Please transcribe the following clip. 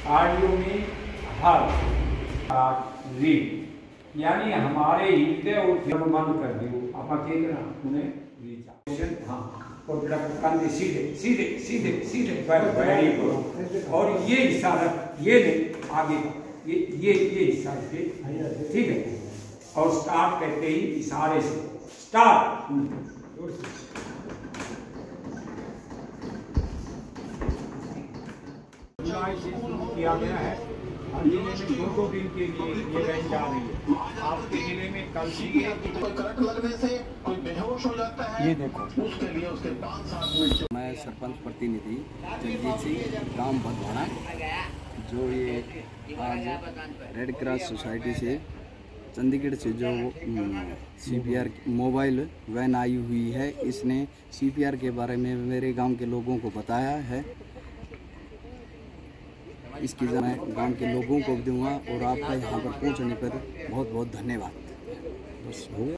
Audio में हर read यानी हमारे हृदय और जब बंद कर दियो आप केकरा उन्हें रीच हाँ और कंधे सीधे सीधे सीधे सीधे बैठी करो और ये इशारा ये नहीं आगे ये इशारे से ठीक है। और स्टार्ट कहते ही इशारे से स्टार्ट जुलाई से शुरू किया गया है और जिले में 2 दिन के लिए ये वैन जा रही है। आपके जिले में कल भी कोई करंट लगने से कोई बेहोश हो जाता है, ये देखो उसके लिए उसके 5-7 मिनट। मैं सरपंच प्रतिनिधि जगजीत सिंह गांव भदवाड़ा, जो ये आज रेड क्रॉस सोसाइटी से चंडीगढ़ से जो CPR मोबाइल वैन आई हुई है, इसने CPR के बारे में मेरे गांव के लोगों को बताया है। इसकी मैं गांव के लोगों को भी दूंगा और आपका यहाँ पर पहुँचने पर बहुत बहुत धन्यवाद।